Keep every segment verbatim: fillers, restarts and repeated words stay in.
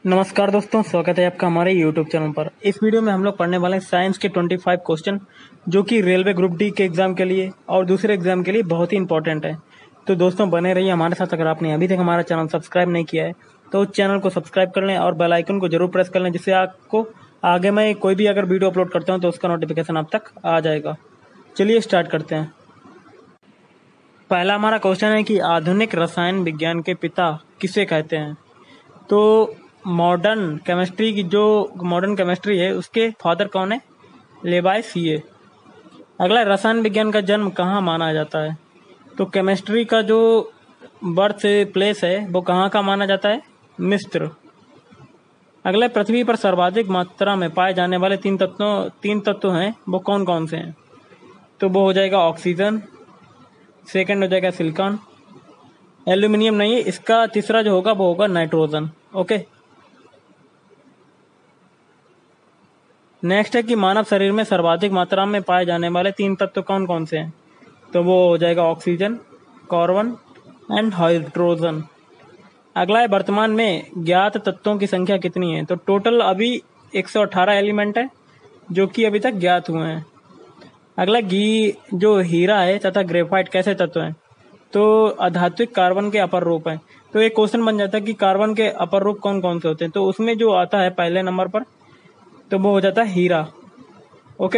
नमस्कार दोस्तों, स्वागत है आपका हमारे यूट्यूब चैनल पर। इस वीडियो में हम लोग पढ़ने वाले हैं साइंस के पच्चीस क्वेश्चन, जो कि रेलवे ग्रुप डी के एग्जाम के लिए और दूसरे एग्जाम के लिए बहुत ही इंपॉर्टेंट है। तो दोस्तों बने रहिए हमारे साथ। अगर आपने अभी तक हमारा चैनल सब्सक्राइब नहीं किया है तो चैनल को सब्सक्राइब कर लें और बेल आइकन को जरूर प्रेस कर लें, जिससे आपको आगे मैं कोई भी अगर वीडियो अपलोड करता हूँ तो उसका नोटिफिकेशन आप तक आ जाएगा। चलिए स्टार्ट करते हैं। पहला हमारा क्वेश्चन है कि आधुनिक रसायन विज्ञान के पिता किसे कहते हैं। तो मॉडर्न केमिस्ट्री की जो मॉडर्न केमिस्ट्री है उसके फादर कौन है? लेवाइसिए। अगला, रसायन विज्ञान का जन्म कहाँ माना जाता है। तो केमिस्ट्री का जो बर्थ प्लेस है वो कहाँ का माना जाता है? मिस्र। अगला, पृथ्वी पर सर्वाधिक मात्रा में पाए जाने वाले तीन तत्वों तीन तत्व हैं, वो कौन कौन से हैं। तो वो हो जाएगा ऑक्सीजन, सेकंड हो जाएगा सिलिकॉन, एल्यूमिनियम नहीं है, इसका तीसरा जो होगा वो होगा नाइट्रोजन। ओके, नेक्स्ट है कि मानव शरीर में सर्वाधिक मात्रा में पाए जाने वाले तीन तत्व कौन कौन से हैं। तो वो हो जाएगा ऑक्सीजन, कार्बन एंड हाइड्रोजन। अगला है, वर्तमान में ज्ञात तत्वों की संख्या कितनी है। तो टोटल अभी एक सौ अठारह एलिमेंट है जो कि अभी तक ज्ञात हुए हैं। अगला, घी जो हीरा है तथा ग्रेफाइट कैसे तत्व हैं। तो अधात्विक कार्बन के अपर रूप हैं। तो एक क्वेश्चन बन जाता है कि कार्बन के अपर रूप कौन कौन से होते हैं। तो उसमें जो आता है पहले नंबर पर तो वो हो जाता है हीरा। ओके,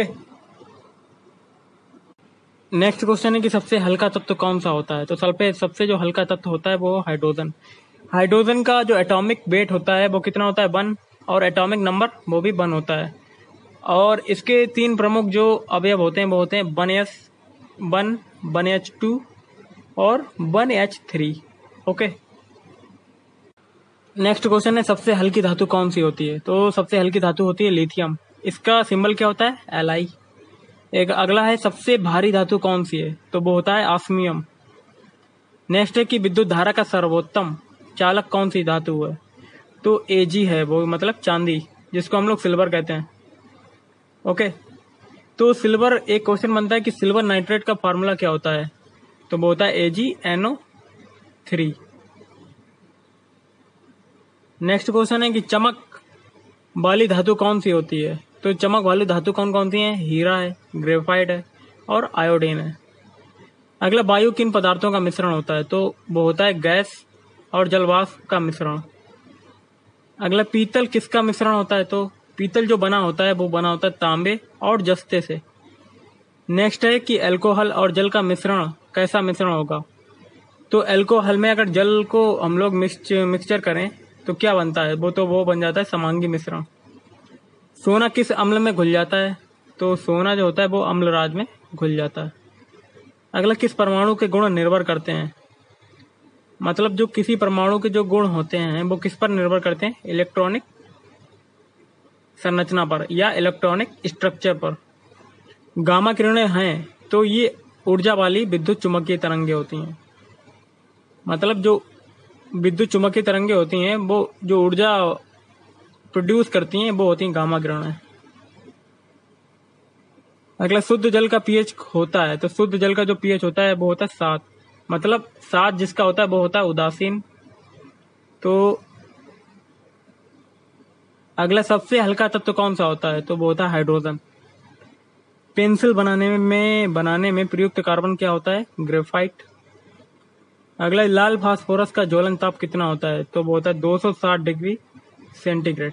नेक्स्ट क्वेश्चन है कि सबसे हल्का तत्व कौन सा होता है। तो सल्फे सबसे जो हल्का तत्व होता है वो हाइड्रोजन। हाइड्रोजन का जो एटॉमिक वेट होता है वो कितना होता है? वन, और एटॉमिक नंबर वो भी वन होता है। और इसके तीन प्रमुख जो अवयव होते हैं वो होते हैं one S one, one H two और one H three. Okay, next question है सबसे हल्की धातु कौन सी होती है। तो सबसे हल्की धातु होती है लिथियम। इसका सिंबल क्या होता है? L I. एक अगला है सबसे भारी धातु कौन सी है। तो वो होता है ऑस्मियम। नेक्स्ट है कि विद्युत धारा का सर्वोत्तम चालक कौन सी धातु है। तो एजी है, वो मतलब चांदी, जिसको हम लोग सिल्वर कहते हैं। ओके, तो सिल्वर एक क्वेश्चन बनता है कि सिल्वर नाइट्रेट का फॉर्मूला क्या होता है। तो वो होता है A G N O three. Next question है कि चमक वाली धातु कौन सी होती है। तो चमक वाली धातु कौन कौन सी है? हीरा है, ग्रेफाइट है और आयोडीन है। अगला, वायु किन पदार्थों का मिश्रण होता है। तो वो होता है गैस और जलवाष्प का मिश्रण। अगला, पीतल किसका मिश्रण होता है। तो पीतल जो बना होता है वो बना होता है तांबे और जस्ते से। नेक्स्ट है कि अल्कोहल और जल का मिश्रण कैसा मिश्रण होगा। तो अल्कोहल में अगर जल को हम लोग मिक्स मिक्सचर करें तो क्या बनता है। वो तो वो बन जाता है समांगी मिश्रण। सोना किस अम्ल में घुल जाता है। तो सोना जो होता है वो अम्लराज में घुल जाता है। अगला, किस परमाणु के गुण निर्भर करते हैं। मतलब जो किसी परमाणु के जो गुण होते हैं वो किस पर निर्भर करते हैं? इलेक्ट्रॉनिक संरचना पर या इलेक्ट्रॉनिक स्ट्रक्चर पर। गामा किरणें हैं तो ये ऊर्जा वाली विद्युत चुम्बकीय तरंगें होती हैं। मतलब जो विद्युत चुम्बकीय तरंगें होती हैं वो जो ऊर्जा प्रोड्यूस करती हैं वो होती हैं गामा किरणें। अगला, शुद्ध जल का पीएच होता है। तो शुद्ध जल का जो पीएच होता है वो होता है सात। मतलब सात जिसका होता है वो होता है उदासीन। तो अगला, सबसे हल्का तत्व कौन सा होता है। तो वो होता है हाइड्रोजन। पेंसिल बनाने में बनाने में प्रयुक्त कार्बन क्या होता है? ग्रेफाइट। अगला, लाल फास्फोरस का ज्वलन ताप कितना होता है। तो वो होता है दो सौ साठ डिग्री सेंटीग्रेड।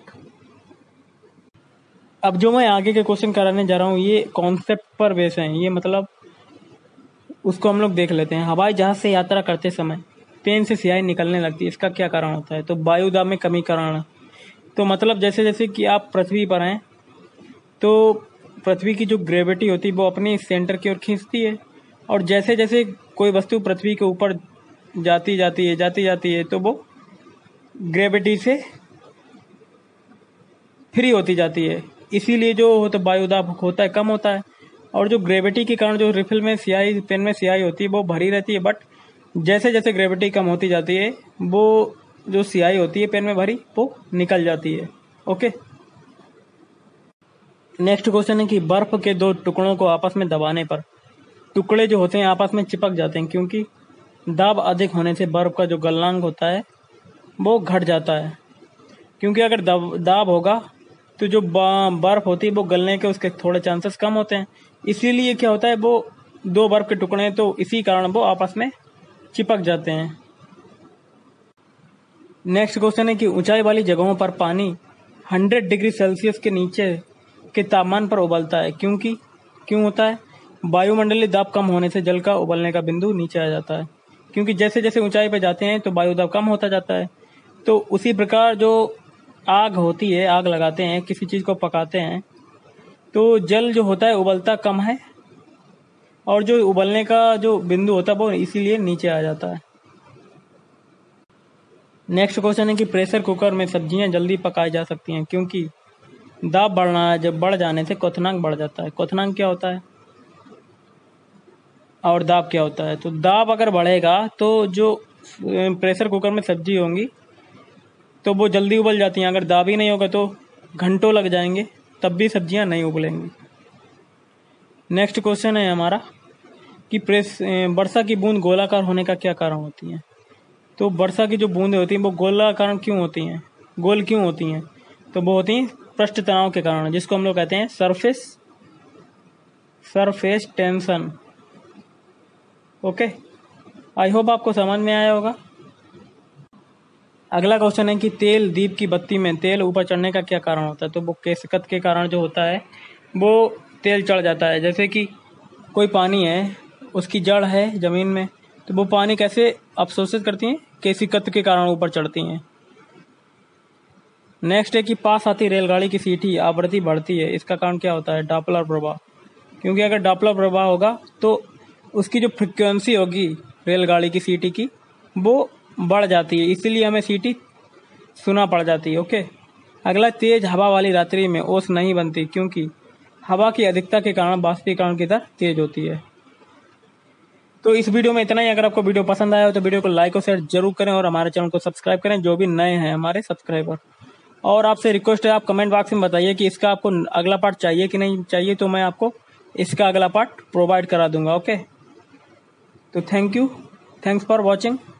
अब जो मैं आगे के क्वेश्चन कराने जा रहा हूँ ये कॉन्सेप्ट पर बेस है। ये मतलब उसको हम लोग देख लेते हैं। हवाई जहाज से यात्रा करते समय पेन से स्याही निकलने लगती है, इसका क्या कारण होता है। तो वायु दाब में कमी कारण। तो मतलब जैसे जैसे कि आप पृथ्वी पर हैं तो पृथ्वी की जो ग्रेविटी होती है वो अपने सेंटर की ओर खींचती है, और जैसे जैसे कोई वस्तु पृथ्वी के ऊपर जाती जाती है जाती जाती है तो वो ग्रेविटी से फ्री होती जाती है। इसीलिए जो होता वायु दाब होता है कम होता है। और जो ग्रेविटी के कारण जो रिफिल में स्याही पेन में स्याही होती है वो भरी रहती है, बट जैसे जैसे ग्रेविटी कम होती जाती है वो जो स्याही होती है पेन में भरी वो निकल जाती है। ओके, नेक्स्ट क्वेश्चन है कि बर्फ के दो टुकड़ों को आपस में दबाने पर टुकड़े जो होते हैं आपस में चिपक जाते हैं, क्योंकि दाब अधिक होने से बर्फ का जो गलनांक होता है वो घट जाता है। क्योंकि अगर दब, दाब होगा तो जो बर्फ होती है वो गलने के उसके थोड़े चांसेस कम होते हैं। इसीलिए क्या होता है, वो दो बर्फ के टुकड़े हैं तो इसी कारण वो आपस में चिपक जाते हैं। नेक्स्ट क्वेश्चन है कि ऊंचाई वाली जगहों पर पानी सौ डिग्री सेल्सियस के नीचे के तापमान पर उबलता है, क्योंकि क्यों होता है? वायुमंडलीय दाब कम होने से जल का उबलने का बिंदु नीचे आ जाता है, क्योंकि जैसे जैसे ऊंचाई पर जाते हैं तो वायु दाब कम होता जाता है। तो उसी प्रकार जो आग होती है, आग लगाते हैं, किसी चीज़ को पकाते हैं, तो जल जो होता है उबलता कम है और जो उबलने का जो बिंदु होता है वो इसीलिए नीचे आ जाता है। नेक्स्ट क्वेश्चन है कि प्रेशर कुकर में सब्जियां जल्दी पकाई जा सकती हैं, क्योंकि दाब बढ़ना जब बढ़ जाने से क्वथनांक बढ़ जाता है। क्वथनांक क्या होता है और दाब क्या होता है? तो दाब अगर बढ़ेगा तो जो प्रेशर कुकर में सब्जी होंगी तो वो जल्दी उबल जाती हैं। अगर दाब ही नहीं होगा तो घंटों लग जाएंगे, तब भी सब्जियां नहीं उबलेंगी। नेक्स्ट क्वेश्चन है हमारा कि प्रेस वर्षा की बूंद गोलाकार होने का क्या कारण होती है? तो वर्षा की जो बूंदें होती हैं वो गोलाकार क्यों होती हैं, गोल क्यों होती हैं? तो वो होती हैं पृष्ठ तनाव के कारण, जिसको हम लोग कहते हैं surface surface tension. Okay, I hope आपको समझ में आया होगा। अगला क्वेश्चन है कि तेल दीप की बत्ती में तेल ऊपर चढ़ने का क्या कारण होता है? तो वो केसकत के कारण जो होता है वो तेल चढ़ जाता है। जैसे कि कोई पानी है, उसकी जड़ है जमीन में, तो वो पानी कैसे अवशोषित करती हैं? केशिकत के कारण ऊपर चढ़ती हैं। नेक्स्ट है कि पास आती रेलगाड़ी की सीटी आवृत्ति बढ़ती है, इसका कारण क्या होता है? डॉपलर प्रभाव। क्योंकि अगर डॉपलर प्रभाव होगा तो उसकी जो फ्रिक्वेंसी होगी रेलगाड़ी की सीटी की वो बढ़ जाती है, इसीलिए हमें सीटी सुना पड़ जाती है। ओके, अगला, तेज हवा वाली रात्रि में ओस नहीं बनती, क्योंकि हवा की अधिकता के कारण बाष्पीकरण की दर तेज होती है। तो इस वीडियो में इतना ही। अगर आपको वीडियो पसंद आया हो तो वीडियो को लाइक और शेयर जरूर करें और हमारे चैनल को सब्सक्राइब करें, जो भी नए हैं हमारे सब्सक्राइबर। और आपसे रिक्वेस्ट है, आप कमेंट बॉक्स में बताइए कि इसका आपको अगला पार्ट चाहिए कि नहीं चाहिए, तो मैं आपको इसका अगला पार्ट प्रोवाइड करा दूंगा। ओके, तो thank you, thanks for watching.